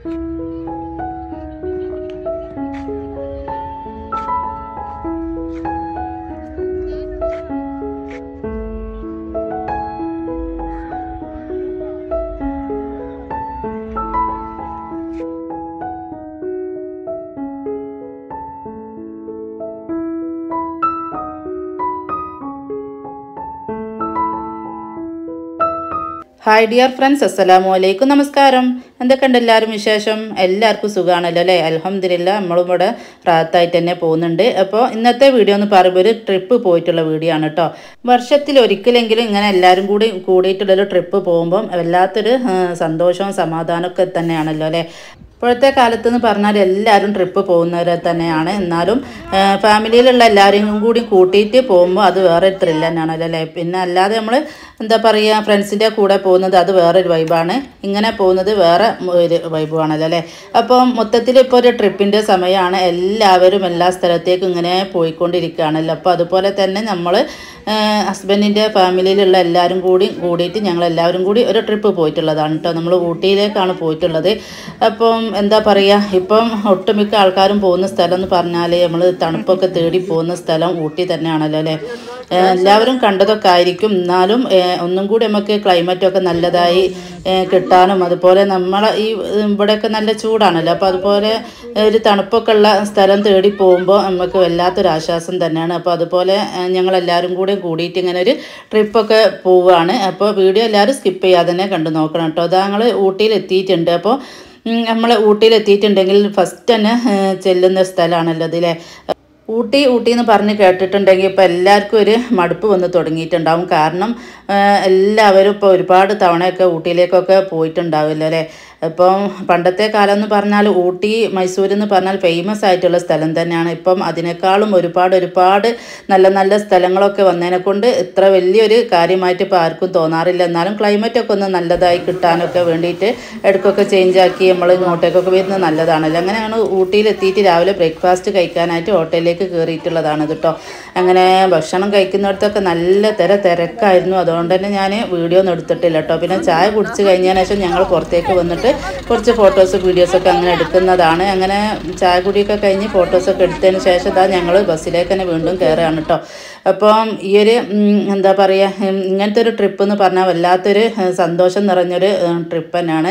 Hi dear friends, അസ്സലാമു അലൈക്കും. നമസ്കാരം. എന്തൊക്കെയുണ്ട് എല്ലാവരും വിശേഷം? എല്ലാവർക്കും സുഖമാണല്ലോ അല്ലേ? അൽഹംദുലില്ലാ നമ്മളും ഇവിടെ റാഹത്തായിട്ട് തന്നെ പോകുന്നുണ്ട്. അപ്പോൾ ഇന്നത്തെ വീഡിയോ എന്ന് പറയുമ്പോൾ ഒരു ട്രിപ്പ് പോയിട്ടുള്ള വീഡിയോ ആണ് കേട്ടോ. വർഷത്തിൽ ഒരിക്കലെങ്കിലും ഇങ്ങനെ എല്ലാവരും കൂടിയിട്ടുള്ളൊരു ട്രിപ്പ് പോകുമ്പം വല്ലാത്തൊരു സന്തോഷവും സമാധാനമൊക്കെ തന്നെയാണല്ലോ അല്ലേ? ഇപ്പോഴത്തെ കാലത്ത് എന്ന് പറഞ്ഞാൽ എല്ലാവരും ട്രിപ്പ് പോകുന്നവർ തന്നെയാണ്. എന്നാലും ഫാമിലിയിലുള്ള എല്ലാവരെയും കൂടി കൂട്ടിയിട്ട് പോകുമ്പോൾ അത് വേറെ ഒരു ത്രില്ല് തന്നെയാണല്ലോ അല്ലേ? പിന്നെ അല്ലാതെ നമ്മൾ എന്താ പറയുക, ഫ്രണ്ട്സിൻ്റെ കൂടെ പോകുന്നത് അത് വേറൊരു വൈബാണ്, ഇങ്ങനെ പോകുന്നത് വേറെ ഒരു വൈബാണല്ലോ അല്ലേ? അപ്പം മൊത്തത്തിൽ ഇപ്പോൾ ഒരു ട്രിപ്പിൻ്റെ സമയമാണ്. എല്ലാവരും എല്ലാ സ്ഥലത്തേക്കും ഇങ്ങനെ പോയിക്കൊണ്ടിരിക്കുകയാണല്ലോ. അപ്പോൾ അതുപോലെ തന്നെ നമ്മൾ ഹസ്ബൻഡിൻ്റെ ഫാമിലിയിലുള്ള എല്ലാവരും കൂടിയിട്ട് ഞങ്ങളെല്ലാവരും കൂടി ഒരു ട്രിപ്പ് പോയിട്ടുള്ളതാണ് കേട്ടോ. നമ്മൾ ഊട്ടിയിലേക്കാണ് പോയിട്ടുള്ളത്. അപ്പം എന്താ പറയുക, ഇപ്പം ഒട്ടുമിക്ക ആൾക്കാരും പോകുന്ന സ്ഥലം എന്ന് പറഞ്ഞാൽ നമ്മൾ തണുപ്പൊക്കെ തേടി പോകുന്ന സ്ഥലം ഊട്ടി തന്നെയാണല്ലോ അല്ലേ? എല്ലാവരും കണ്ടതൊക്കെ ആയിരിക്കും. എന്നാലും ഒന്നും കൂടി നമുക്ക് ക്ലൈമറ്റൊക്കെ നല്ലതായി കിട്ടാനും, അതുപോലെ നമ്മളെ ഈ ഇവിടെയൊക്കെ നല്ല ചൂടാണല്ലോ, അപ്പോൾ അതുപോലെ ഒരു തണുപ്പൊക്കെ ഉള്ള സ്ഥലം തേടി പോകുമ്പോൾ നമുക്ക് വല്ലാത്തൊരാശ്വാസം തന്നെയാണ്. അപ്പോൾ അതുപോലെ ഞങ്ങളെല്ലാവരും കൂടിയിട്ട് ഇങ്ങനെ ഒരു ട്രിപ്പൊക്കെ പോവുകയാണ്. അപ്പോൾ വീഡിയോ എല്ലാവരും സ്കിപ്പ് ചെയ്യാതെ തന്നെ കണ്ടു നോക്കണം കേട്ടോ. അത് ഞങ്ങൾ ഊട്ടിയിൽ എത്തിയിട്ടുണ്ട്. അപ്പോൾ നമ്മൾ ഊട്ടിയിൽ എത്തിയിട്ടുണ്ടെങ്കിൽ ഫസ്റ്റ് തന്നെ ചെല്ലുന്ന സ്ഥലമാണല്ലോ ഇതിലെ ഊട്ടി എന്ന് പറഞ്ഞ് കേട്ടിട്ടുണ്ടെങ്കിൽ ഇപ്പോൾ എല്ലാവർക്കും ഒരു മടുപ്പ് വന്ന് തുടങ്ങിയിട്ടുണ്ടാവും. കാരണം എല്ലാവരും ഇപ്പോൾ ഒരുപാട് തവണയൊക്കെ ഊട്ടിയിലേക്കൊക്കെ പോയിട്ടുണ്ടാവില്ല അല്ലേ? ഇപ്പം പണ്ടത്തെ കാലം എന്ന് പറഞ്ഞാൽ ഊട്ടി മൈസൂർ എന്ന് പറഞ്ഞാൽ ഫേമസ് ആയിട്ടുള്ള സ്ഥലം തന്നെയാണ്. ഇപ്പം അതിനേക്കാളും ഒരുപാട് നല്ല നല്ല സ്ഥലങ്ങളൊക്കെ വന്നതിനെ കൊണ്ട് ഇത്ര വലിയൊരു കാര്യമായിട്ട് ഇപ്പോൾ ആർക്കും തോന്നാറില്ല. എന്നാലും ക്ലൈമറ്റൊക്കെ ഒന്ന് നല്ലതായി കിട്ടാനൊക്കെ വേണ്ടിയിട്ട് ഇടയ്ക്കൊക്കെ ചേഞ്ച് ആക്കി നമ്മൾ ഇങ്ങോട്ടേക്കൊക്കെ വരുന്നത് നല്ലതാണല്ലോ. അങ്ങനെയാണ് ഊട്ടിയിൽ എത്തിയിട്ട് രാവിലെ ബ്രേക്ക്ഫാസ്റ്റ് കഴിക്കാനായിട്ട് ഹോട്ടലിലേക്ക് കയറിയിട്ടുള്ളതാണ് കേട്ടോ. അങ്ങനെ ഭക്ഷണം കഴിക്കുന്നിടത്തൊക്കെ നല്ല തിരക്കായിരുന്നു. അതുകൊണ്ട് തന്നെ ഞാൻ വീഡിയോ ഒന്നും എടുത്തിട്ടില്ല കേട്ടോ. പിന്നെ ചായ കുടിച്ച് കഴിഞ്ഞതിന് ശേഷം ഞങ്ങൾ പുറത്തേക്ക് വന്നിട്ട് കുറച്ച് ഫോട്ടോസ് വീഡിയോസൊക്കെ അങ്ങനെ എടുക്കുന്നതാണ്. അങ്ങനെ ചായ കുടിയൊക്കെ കഴിഞ്ഞ് ഫോട്ടോസൊക്കെ എടുത്തതിന് ശേഷം ഇതാ ഞങ്ങൾ ബസ്സിലേക്ക് തന്നെ വീണ്ടും കയറുകയാണ് കേട്ടോ. അപ്പം ഈ ഒരു എന്താ പറയുക, ഇങ്ങനത്തെ ഒരു ട്രിപ്പ് എന്ന് പറഞ്ഞാൽ വല്ലാത്തൊരു സന്തോഷം നിറഞ്ഞൊരു ട്രിപ്പ് തന്നെയാണ്.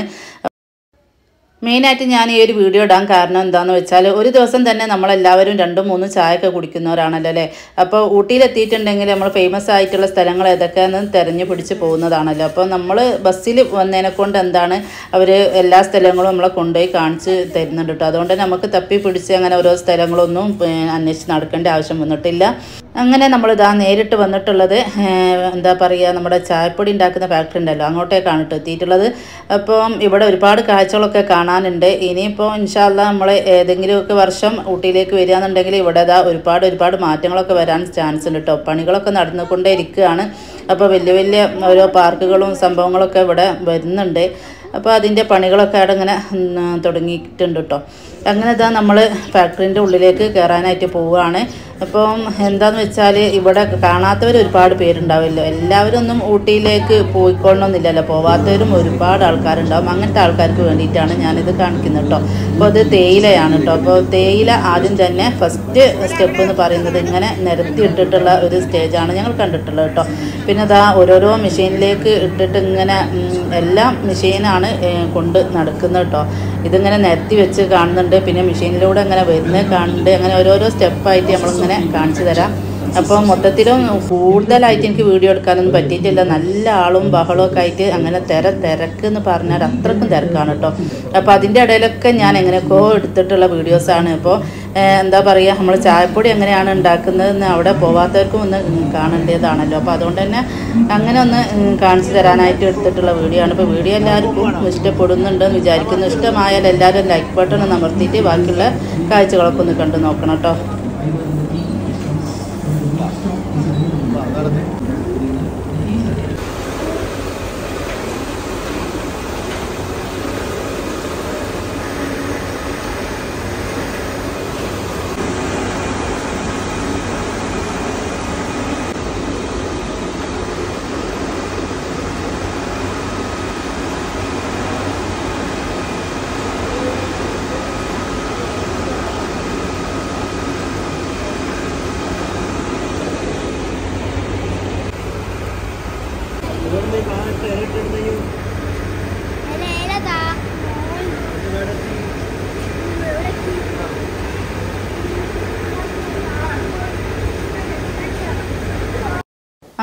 മെയിനായിട്ട് ഞാൻ ഈ ഒരു വീഡിയോ ഇടാൻ കാരണം എന്താണെന്ന് വെച്ചാൽ ഒരു ദിവസം തന്നെ നമ്മളെല്ലാവരും 2-3 ചായയൊക്കെ കുടിക്കുന്നവരാണല്ലോ അല്ലേ? അപ്പോൾ ഊട്ടിയിലെത്തിയിട്ടുണ്ടെങ്കിൽ നമ്മൾ ഫേമസ് ആയിട്ടുള്ള സ്ഥലങ്ങൾ ഏതൊക്കെയാണെന്ന് തിരഞ്ഞു പിടിച്ച് പോകുന്നതാണല്ലോ. അപ്പോൾ നമ്മൾ ബസ്സിൽ വന്നതിനെ കൊണ്ട് എന്താണ് അവർ എല്ലാ സ്ഥലങ്ങളും നമ്മളെ കൊണ്ടുപോയി കാണിച്ച് തരുന്നുണ്ട് കേട്ടോ. അതുകൊണ്ട് നമുക്ക് തപ്പി പിടിച്ച് അങ്ങനെ ഓരോ സ്ഥലങ്ങളൊന്നും അന്വേഷിച്ച് നടക്കേണ്ട ആവശ്യം വന്നിട്ടില്ല. അങ്ങനെ നമ്മളിതാ നേരിട്ട് വന്നിട്ടുള്ളത് എന്താ പറയുക, നമ്മുടെ ചായപ്പൊടി ഉണ്ടാക്കുന്ന ഫാക്ടറി ഉണ്ടല്ലോ, അങ്ങോട്ടേക്കാണ് കേട്ടോ എത്തിയിട്ടുള്ളത്. അപ്പം ഇവിടെ ഒരുപാട് കാഴ്ചകളൊക്കെ കാണാനുണ്ട്. ഇനിയിപ്പോൾ ഇൻഷാ അല്ലാഹ് നമ്മൾ ഏതെങ്കിലുമൊക്കെ വർഷം ഊട്ടിയിലേക്ക് വരികയാണെന്നുണ്ടെങ്കിൽ ഇവിടെ ഇതാ ഒരുപാട് മാറ്റങ്ങളൊക്കെ വരാൻ ചാൻസ് ഉണ്ട് കേട്ടോ. പണികളൊക്കെ നടന്നുകൊണ്ടേ ഇരിക്കുകയാണ്. അപ്പോൾ വലിയ ഓരോ പാർക്കുകളും സംഭവങ്ങളൊക്കെ ഇവിടെ വരുന്നുണ്ട്. അപ്പോൾ അതിൻ്റെ പണികളൊക്കെ അവിടെ ഇങ്ങനെ തുടങ്ങിയിട്ടുണ്ട് കേട്ടോ. അങ്ങനെ ഇതാ നമ്മൾ ഫാക്ടറിൻ്റെ ഉള്ളിലേക്ക് കയറാനായിട്ട് പോവുകയാണ്. അപ്പം എന്താണെന്ന് വെച്ചാൽ ഇവിടെ കാണാത്തവർ ഒരുപാട് പേരുണ്ടാവുമല്ലോ. എല്ലാവരും ഒന്നും ഊട്ടിയിലേക്ക് പോയിക്കൊള്ളണമെന്നില്ലല്ലോ, പോവാത്തവരും ഒരുപാട് ആൾക്കാരുണ്ടാവും. അങ്ങനത്തെ ആൾക്കാർക്ക് വേണ്ടിയിട്ടാണ് ഞാനിത് കാണിക്കുന്നത് കേട്ടോ. അപ്പോൾ അത് തേയിലയാണ് കേട്ടോ. അപ്പോൾ തേയില ആദ്യം തന്നെ ഫസ്റ്റ് സ്റ്റെപ്പ് എന്ന് പറയുന്നത് ഇങ്ങനെ നിരത്തി ഇട്ടിട്ടുള്ള ഒരു സ്റ്റേജാണ് ഞങ്ങൾ കണ്ടിട്ടുള്ളത് കേട്ടോ. പിന്നെ അതാ ഓരോരോ മെഷീനിലേക്ക് ഇട്ടിട്ട് ഇങ്ങനെ എല്ലാം മെഷീനാണ് കൊണ്ട് നടക്കുന്നത് കേട്ടോ. ഇതിങ്ങനെ നിരത്തി വെച്ച് കാണുന്നുണ്ട്. പിന്നെ മെഷീനിലൂടെ അങ്ങനെ വരുന്നത് കാണുന്നുണ്ട്. അങ്ങനെ ഓരോരോ സ്റ്റെപ്പായിട്ട് നമ്മളിങ്ങനെ കാണിച്ചു തരാം. അപ്പോൾ മൊത്തത്തിലും കൂടുതലായിട്ട് എനിക്ക് വീഡിയോ എടുക്കാനൊന്നും പറ്റിയിട്ടില്ല. നല്ല ആളും ബഹളവും ഒക്കെ ആയിട്ട് അങ്ങനെ തിരക്ക് എന്ന് പറഞ്ഞാൽ അത്രക്കും തിരക്കാണ് കേട്ടോ. അപ്പോൾ അതിൻ്റെ ഇടയിലൊക്കെ ഞാൻ എങ്ങനെയൊക്കെയോ എടുത്തിട്ടുള്ള വീഡിയോസാണ്. ഇപ്പോൾ എന്താ പറയുക, നമ്മൾ ചായപ്പൊടി എങ്ങനെയാണ് ഉണ്ടാക്കുന്നതെന്ന് അവിടെ പോവാത്തവർക്കും ഒന്ന് കാണേണ്ടതാണല്ലോ. അപ്പോൾ അതുകൊണ്ട് തന്നെ അങ്ങനെ ഒന്ന് കാണിച്ചു തരാനായിട്ട് എടുത്തിട്ടുള്ള വീഡിയോ ആണ്. ഇപ്പോൾ വീഡിയോ എല്ലാവർക്കും ഇഷ്ടപ്പെടുന്നുണ്ടെന്ന് വിചാരിക്കുന്നു. ഇഷ്ടമായാൽ എല്ലാവരും ലൈക്ക് ബട്ടൺ ഒന്ന് അമർത്തിയിട്ട് ബാക്കിയുള്ള കാഴ്ചകളൊക്കെ ഒന്ന് കണ്ടു നോക്കണം കേട്ടോ.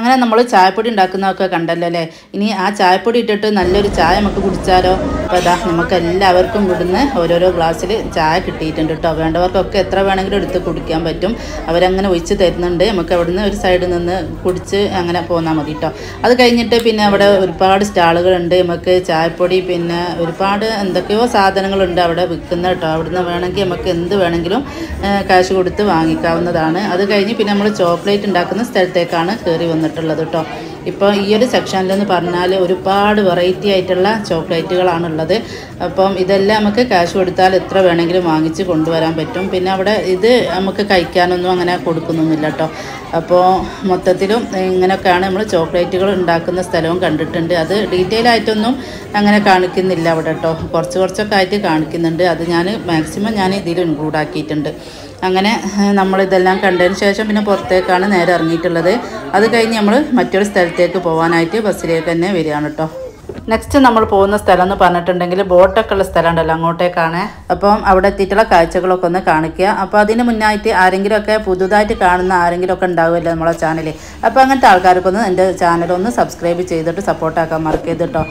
അങ്ങനെ നമ്മൾ ചായപ്പൊടി ഉണ്ടാക്കുന്നതൊക്കെ കണ്ടല്ലോ അല്ലേ. ഇനി ആ ചായപ്പൊടി ഇട്ടിട്ട് നല്ലൊരു ചായ നമുക്ക് കുടിച്ചാലോ. അപ്പോൾ അതാ നമുക്ക് എല്ലാവർക്കും ഇവിടുന്ന് ഓരോരോ ഗ്ലാസ്സിൽ ചായ കിട്ടിയിട്ടുണ്ട് കേട്ടോ. വേണ്ടവർക്കൊക്കെ എത്ര വേണമെങ്കിലും എടുത്ത് കുടിക്കാൻ പറ്റും. അവരങ്ങനെ ഒഴിച്ച് തരുന്നുണ്ട്. നമുക്ക് അവിടുന്ന് ഒരു സൈഡിൽ നിന്ന് കുടിച്ച് അങ്ങനെ പോന്നാൽ മതി കേട്ടോ. അത് കഴിഞ്ഞിട്ട് പിന്നെ അവിടെ ഒരുപാട് സ്റ്റാളുകളുണ്ട്. നമുക്ക് ചായപ്പൊടി പിന്നെ ഒരുപാട് എന്തൊക്കെയോ സാധനങ്ങളുണ്ട് അവിടെ വിൽക്കുന്ന കേട്ടോ. അവിടുന്ന് വേണമെങ്കിൽ നമുക്ക് എന്ത് വേണമെങ്കിലും കാശ് കൊടുത്ത് വാങ്ങിക്കാവുന്നതാണ്. അത് കഴിഞ്ഞ് പിന്നെ നമ്മൾ ചോക്ലേറ്റ് ഉണ്ടാക്കുന്ന സ്ഥലത്തേക്കാണ് കയറി വന്നിട്ടുള്ളത് കേട്ടോ. ഇപ്പോൾ ഈ ഒരു സെക്ഷനിലെന്ന് പറഞ്ഞാൽ ഒരുപാട് വെറൈറ്റി ആയിട്ടുള്ള ചോക്ലേറ്റുകളാണുള്ളത്. അപ്പം ഇതെല്ലാം നമുക്ക് കാശ് കൊടുത്താൽ എത്ര വേണമെങ്കിലും വാങ്ങിച്ച് കൊണ്ടുവരാൻ പറ്റും. പിന്നെ അവിടെ ഇത് നമുക്ക് കഴിക്കാനൊന്നും അങ്ങനെ കൊടുക്കുന്നൊന്നുമില്ല കേട്ടോ. അപ്പോൾ മൊത്തത്തിലും ഇങ്ങനെയൊക്കെയാണ് നമ്മൾ ചോക്ലേറ്റുകൾ ഉണ്ടാക്കുന്ന സ്ഥലവും കണ്ടിട്ടുണ്ട്. അത് ഡീറ്റെയിൽ ആയിട്ടൊന്നും അങ്ങനെ കാണിക്കുന്നില്ല അവിടെ കേട്ടോ. കുറച്ചൊക്കെ ആയിട്ട് കാണിക്കുന്നുണ്ട്. അത് ഞാൻ മാക്സിമം ഞാൻ ഇതിൽ ഇൻക്ലൂഡ് ആക്കിയിട്ടുണ്ട്. അങ്ങനെ നമ്മളിതെല്ലാം കണ്ടതിന് ശേഷം പിന്നെ പുറത്തേക്കാണ് നേരെ ഇറങ്ങിയിട്ടുള്ളത്. അത് കഴിഞ്ഞ് നമ്മൾ മറ്റൊരു സ്ഥലത്തേക്ക് പോകാനായിട്ട് ബസ്സിലേക്ക് തന്നെ വരികയാണ് കേട്ടോ. നെക്സ്റ്റ് നമ്മൾ പോകുന്ന സ്ഥലം എന്ന് പറഞ്ഞിട്ടുണ്ടെങ്കിൽ ബോട്ടൊക്കെ ഉള്ള സ്ഥലം ഉണ്ടല്ലോ, അങ്ങോട്ടേക്കാണ്. അപ്പം അവിടെ എത്തിയിട്ടുള്ള കാഴ്ചകളൊക്കെ ഒന്ന് കാണിക്കുക. അപ്പോൾ അതിന് മുന്നായിട്ട് ആരെങ്കിലുമൊക്കെ പുതുതായിട്ട് കാണുന്ന ആരെങ്കിലുമൊക്കെ ഉണ്ടാവുമല്ലോ നമ്മളെ ചാനൽ. അപ്പോൾ അങ്ങനത്തെ ആൾക്കാർക്കൊന്ന് എൻ്റെ ചാനലൊന്ന് സബ്സ്ക്രൈബ് ചെയ്തിട്ട് സപ്പോർട്ടാക്കാൻ മറക്കരുത് കേട്ടോ.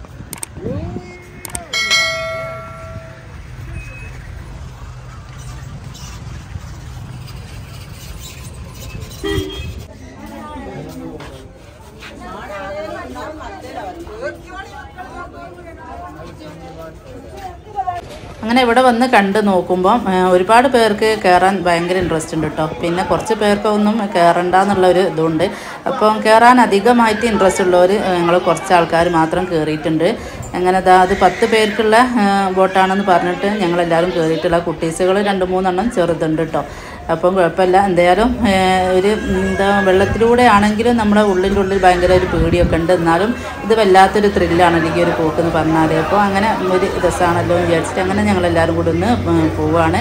അങ്ങനെ ഇവിടെ വന്ന് കണ്ട് നോക്കുമ്പം ഒരുപാട് പേർക്ക് കയറാൻ ഭയങ്കര ഇൻട്രസ്റ്റ് ഉണ്ട് കേട്ടോ. പിന്നെ കുറച്ച് പേർക്കൊന്നും കയറണ്ടെന്നുള്ളൊരു ഇതുണ്ട്. അപ്പം കയറാൻ അധികമായിട്ട് ഇൻട്രസ്റ്റ് ഉള്ളവർ ഞങ്ങൾ കുറച്ച് ആൾക്കാർ മാത്രം കയറിയിട്ടുണ്ട്. അങ്ങനെ അത് 10 പേർക്കുള്ള ബോട്ടാണെന്ന് പറഞ്ഞിട്ട് ഞങ്ങളെല്ലാവരും കയറിയിട്ടുള്ള കുട്ടീസുകൾ 2-3 എണ്ണം ചെറുതുണ്ട് കേട്ടോ. അപ്പം കുഴപ്പമില്ല. എന്തായാലും ഒരു വെള്ളത്തിലൂടെ ആണെങ്കിലും നമ്മുടെ ഉള്ളിൽ ഭയങ്കര ഒരു പേടിയൊക്കെ ഉണ്ട്. എന്നാലും ഇത് വല്ലാത്തൊരു ത്രില്ലാണ് എനിക്ക് ഒരു പോക്കെന്ന് പറഞ്ഞാൽ. അപ്പോൾ അങ്ങനെ ഒരു രസമാണല്ലോ എന്ന് വിചാരിച്ചിട്ട് അങ്ങനെ ഞങ്ങളെല്ലാവരും കൂടി ഒന്ന് പോവുകയാണ്.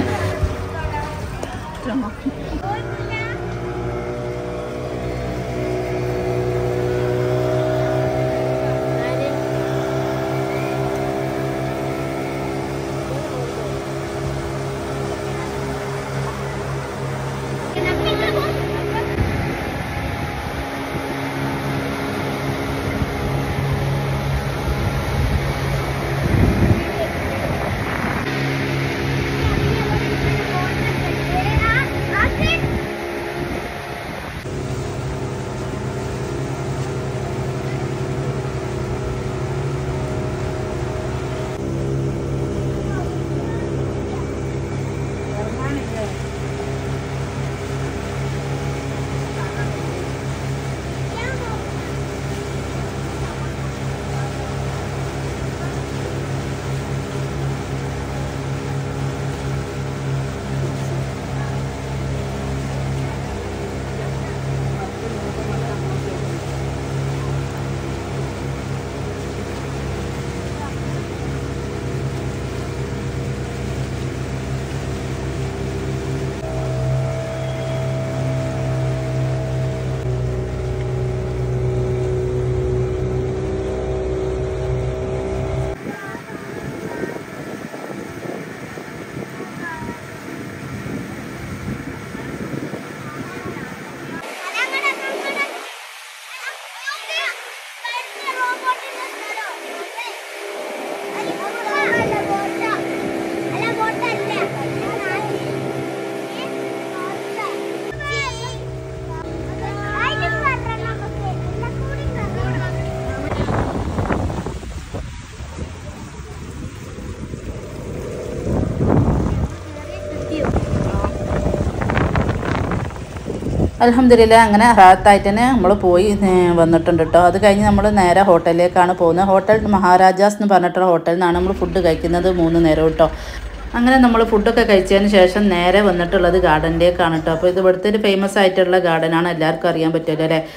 അൽഹംദുലില്ലാ അങ്ങനെ റാഹത്തായിട്ട് തന്നെ നമ്മൾ പോയി വന്നിട്ടുണ്ട് കേട്ടോ. അത് കഴിഞ്ഞ് നമ്മൾ നേരെ ഹോട്ടലിലേക്കാണ് പോകുന്നത്. ഹോട്ടൽ മഹാരാജാസ് എന്ന് പറഞ്ഞിട്ടുള്ള ഹോട്ടലിൽ നിന്നാണ് നമ്മൾ ഫുഡ് കഴിക്കുന്നത് 3 നേരം കേട്ടോ. അങ്ങനെ നമ്മൾ ഫുഡൊക്കെ കഴിച്ചതിന് ശേഷം നേരെ വന്നിട്ടുള്ളത് ഗാർഡനിലേക്കാണ് കേട്ടോ. അപ്പോൾ ഇത് ഇവിടുത്തെ ഒരു ഫേമസ് ആയിട്ടുള്ള ഗാർഡനാണ്, എല്ലാവർക്കും അറിയാൻ പറ്റുമല്ലോ അല്ലേ.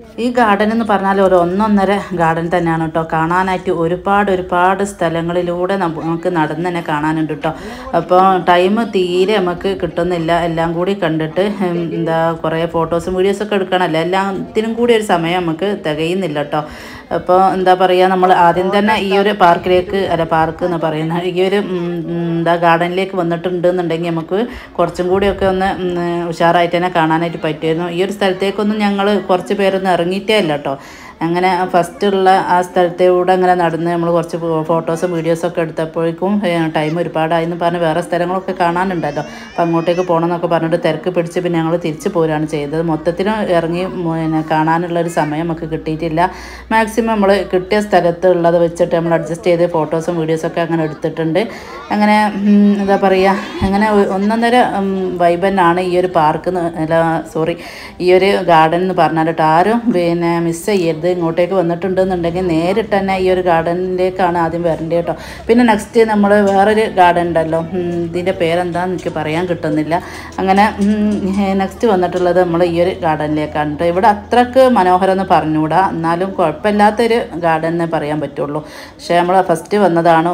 ഈ ഗാർഡൻ എന്ന് പറഞ്ഞാൽ ഒരു ഒന്നൊന്നര ഗാർഡൻ തന്നെയാണ് കേട്ടോ. കാണാനായിട്ട് ഒരുപാട് സ്ഥലങ്ങളിലൂടെ നമുക്ക് നടന്ന് തന്നെ കാണാനുണ്ട് കേട്ടോ. അപ്പോൾ ടൈം തീരെ നമുക്ക് കിട്ടുന്നില്ല. എല്ലാം കൂടി കണ്ടിട്ട് കുറേ ഫോട്ടോസും വീഡിയോസൊക്കെ എടുക്കണമല്ലോ, എല്ലാത്തിനും കൂടി ഒരു സമയം നമുക്ക് തികയുന്നില്ല കേട്ടോ. അപ്പോൾ പറയുക, നമ്മൾ ആദ്യം തന്നെ ഈ ഒരു പാർക്ക് എന്ന് പറയുന്ന ഈ ഒരു ഗാർഡനിലേക്ക് വന്നിട്ടുണ്ട് എന്നുണ്ടെങ്കിൽ നമുക്ക് കുറച്ചും കൂടിയൊക്കെ ഒന്ന് ഉഷാറായിട്ട് തന്നെ കാണാനായിട്ട് പറ്റുമായിരുന്നു. ഈ ഒരു സ്ഥലത്തേക്കൊന്നും ഞങ്ങൾ കുറച്ച് പേരൊന്നും ഇറങ്ങിയിട്ടേ ഇല്ല കേട്ടോ. അങ്ങനെ ഫസ്റ്റുള്ള ആ സ്ഥലത്തൂടെ അങ്ങനെ നടന്ന് നമ്മൾ കുറച്ച് ഫോട്ടോസും വീഡിയോസൊക്കെ എടുത്തപ്പോഴേക്കും ടൈം ഒരുപാടായെന്ന് പറഞ്ഞ് വേറെ സ്ഥലങ്ങളൊക്കെ കാണാനുണ്ടല്ലോ. അപ്പം അങ്ങോട്ടേക്ക് പോകണം എന്നൊക്കെ പറഞ്ഞിട്ട് തിരക്ക് പിടിച്ച് പിന്നെ ഞങ്ങൾ തിരിച്ച് പോരാണ് ചെയ്തത്. മൊത്തത്തിൽ ഇറങ്ങി കാണാനുള്ളൊരു സമയം നമുക്ക് കിട്ടിയിട്ടില്ല. മാക്സിമം നമ്മൾ കിട്ടിയ സ്ഥലത്ത് ഉള്ളത് വെച്ചിട്ട് നമ്മൾ അഡ്ജസ്റ്റ് ചെയ്ത് ഫോട്ടോസും വീഡിയോസൊക്കെ അങ്ങനെ എടുത്തിട്ടുണ്ട്. അങ്ങനെ അങ്ങനെ ഒന്നൊന്നര വൈബന്നാണ് ഈ ഒരു ഈ ഒരു ഗാർഡൻ എന്ന് പറഞ്ഞാൽ ആരും മിസ് ചെയ്യരുത്. ഇങ്ങോട്ടേക്ക് വന്നിട്ടുണ്ടെന്നുണ്ടെങ്കിൽ നേരിട്ട് തന്നെ ഈ ഒരു ഗാർഡനിലേക്കാണ് ആദ്യം വരേണ്ടത് കേട്ടോ. പിന്നെ നെക്സ്റ്റ് നമ്മൾ വേറൊരു ഗാർഡൻ ഉണ്ടല്ലോ, ഇതിൻ്റെ പേരെന്താന്ന് എനിക്ക് പറയാൻ കിട്ടുന്നില്ല. അങ്ങനെ നെക്സ്റ്റ് വന്നിട്ടുള്ളത് നമ്മൾ ഈ ഒരു ഗാർഡനിലേക്കാണ് കേട്ടോ. ഇവിടെ അത്രക്ക് മനോഹരം എന്ന് പറഞ്ഞുകൂടാ, എന്നാലും കുഴപ്പമില്ലാത്തൊരു ഗാർഡൻ എന്നേ പറയാൻ പറ്റുള്ളൂ. പക്ഷേ നമ്മൾ ഫസ്റ്റ് വന്നതാണ്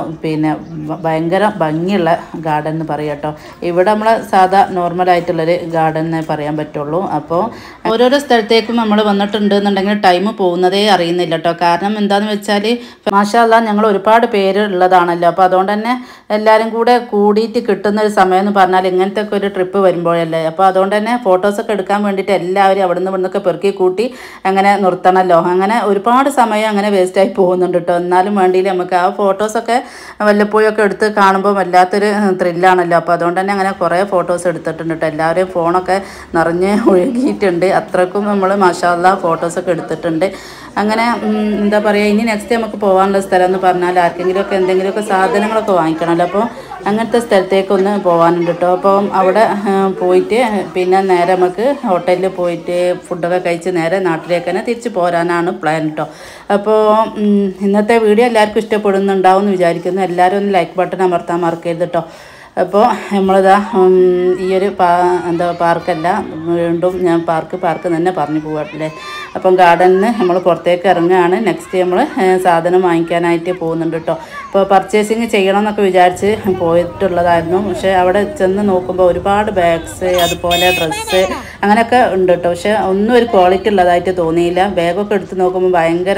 ഭയങ്കര ഭംഗിയുള്ള ഗാർഡൻ എന്ന് പറയാം കേട്ടോ. ഇവിടെ നമ്മൾ സാധാ നോർമലായിട്ടുള്ളൊരു ഗാർഡൻ എന്നേ പറയാൻ പറ്റുള്ളൂ. അപ്പോൾ ഓരോരോ സ്ഥലത്തേക്കും നമ്മൾ വന്നിട്ടുണ്ട് എന്നുണ്ടെങ്കിൽ ടൈം പോകുന്നതേ അറിയുന്നില്ല കേട്ടോ. കാരണം എന്താണെന്ന് വെച്ചാൽ മാഷാ അല്ലാഹ് ഞങ്ങൾ ഒരുപാട് പേര് ഉള്ളതാണല്ലോ. അപ്പോൾ അതുകൊണ്ട് തന്നെ എല്ലാവരും കൂടിയിട്ട് കിട്ടുന്ന ഒരു സമയം എന്ന് പറഞ്ഞാൽ ഇങ്ങനത്തെ ഒക്കെ ഒരു ട്രിപ്പ് വരുമ്പോഴല്ലേ. അപ്പോൾ അതുകൊണ്ട് തന്നെ ഫോട്ടോസൊക്കെ എടുക്കാൻ വേണ്ടിയിട്ട് എല്ലാവരും അവിടെ നിന്നൊക്കെ പെറുക്കി കൂട്ടി അങ്ങനെ നിർത്തണമല്ലോ. അങ്ങനെ ഒരുപാട് സമയം അങ്ങനെ വേസ്റ്റായി പോകുന്നുണ്ട് കേട്ടോ. എന്നാലും വേണ്ടിയില്ല നമുക്ക് ആ ഫോട്ടോസൊക്കെ വല്ലപ്പോഴൊക്കെ എടുത്ത് കാണുമ്പോൾ വല്ലാത്തൊരു ത്രില്ലാണല്ലോ. അപ്പോൾ അതുകൊണ്ട് തന്നെ അങ്ങനെ കുറേ ഫോട്ടോസ് എടുത്തിട്ടുണ്ട് കേട്ടോ. എല്ലാവരെയും ഫോണൊക്കെ നിറഞ്ഞ് ഒഴുകിയിട്ടുണ്ട്. അത്രക്കും നമ്മൾ മാഷാ അല്ലാഹ് ഫോട്ടോസൊക്കെ എടുത്തിട്ടുണ്ട്. അങ്ങനെ ഇനി നെക്സ്റ്റ് നമുക്ക് പോകാനുള്ള സ്ഥലം എന്ന് പറഞ്ഞാൽ ആർക്കെങ്കിലുമൊക്കെ എന്തെങ്കിലുമൊക്കെ സാധനങ്ങളൊക്കെ വാങ്ങിക്കണമല്ലോ. അപ്പോൾ അങ്ങനത്തെ സ്ഥലത്തേക്കൊന്ന് പോകാനുണ്ട് കേട്ടോ. അപ്പം അവിടെ പോയിട്ട് പിന്നെ നേരെ നമുക്ക് ഹോട്ടലിൽ പോയിട്ട് ഫുഡൊക്കെ കഴിച്ച് നേരെ നാട്ടിലേക്ക് തന്നെ തിരിച്ച് പോരാനാണ് പ്ലാൻ കേട്ടോ. അപ്പോൾ ഇന്നത്തെ വീഡിയോ എല്ലാവർക്കും ഇഷ്ടപ്പെടുന്നുണ്ടാവും എന്ന് വിചാരിക്കുന്നു. എല്ലാവരും ഒന്ന് ലൈക്ക് ബട്ടൺ അമർത്താൻ മറക്കരുത് കേട്ടോ. അപ്പോൾ നമ്മളിതാ ഈ ഒരു പാർക്കല്ല, വീണ്ടും ഞാൻ പാർക്ക് തന്നെ പറഞ്ഞു പോകട്ടില്ലേ. അപ്പം ഗാർഡനിൽ നിന്ന് നമ്മൾ പുറത്തേക്ക് ഇറങ്ങുകയാണ്. നെക്സ്റ്റ് നമ്മൾ സാധനം വാങ്ങിക്കാനായിട്ട് പോകുന്നുണ്ട് കേട്ടോ. അപ്പോൾ പർച്ചേസിങ് ചെയ്യണം എന്നൊക്കെ വിചാരിച്ച് പോയിട്ടുള്ളതായിരുന്നു. പക്ഷേ അവിടെ ചെന്ന് നോക്കുമ്പോൾ ഒരുപാട് ബാഗ്സ് അതുപോലെ ഡ്രസ്സ് അങ്ങനെയൊക്കെ ഉണ്ട് കേട്ടോ. പക്ഷേ ഒന്നും ഒരു ക്വാളിറ്റി ഉള്ളതായിട്ട് തോന്നിയില്ല. ബാഗൊക്കെ എടുത്ത് നോക്കുമ്പോൾ ഭയങ്കര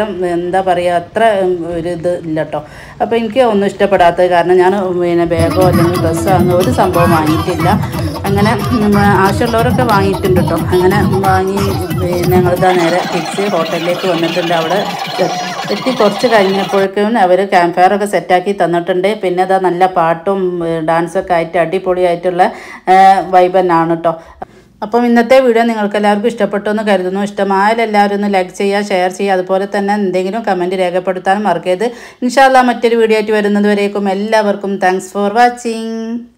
അത്ര ഒരു ഇത് ഇല്ല കേട്ടോ. അപ്പോൾ എനിക്ക് ഒന്നും ഇഷ്ടപ്പെടാത്തത് കാരണം ഞാൻ ബാഗോ അല്ലെങ്കിൽ ഡ്രസ്സോ അങ്ങനെ ഒരു സംഭവം വാങ്ങിയിട്ടില്ല. അങ്ങനെ ആവശ്യമുള്ളവരൊക്കെ വാങ്ങിയിട്ടുണ്ട് കേട്ടോ. അങ്ങനെ വാങ്ങി ഞങ്ങളിതാ നേരെ തിരിച്ച് ഹോട്ടലിലേക്ക് വന്നിട്ടുണ്ട്. അവിടെ എത്തി കുറച്ച് കഴിഞ്ഞപ്പോഴേക്കും അവർ ക്യാമ്പ് ഫയറൊക്കെ സെറ്റാക്കി തന്നിട്ടുണ്ട്. പിന്നെ അതാ നല്ല പാട്ടും ഡാൻസൊക്കെ ആയിട്ട് അടിപൊളിയായിട്ടുള്ള വൈബ് തന്നെയാണ് കേട്ടോ. അപ്പം ഇന്നത്തെ വീഡിയോ നിങ്ങൾക്ക് എല്ലാവർക്കും ഇഷ്ടപ്പെട്ടു എന്ന് കരുതുന്നു. ഇഷ്ടമായാലും എല്ലാവരും ഒന്ന് ലൈക്ക് ചെയ്യുക, ഷെയർ ചെയ്യുക, അതുപോലെ തന്നെ എന്തെങ്കിലും കമൻറ്റ് രേഖപ്പെടുത്താനും മറക്കരുത്. ഇൻഷാ അല്ലാഹ് മറ്റൊരു വീഡിയോ ആയിട്ട് വരുന്നത് വരേക്കും എല്ലാവർക്കും താങ്ക്സ് ഫോർ വാച്ചിങ്.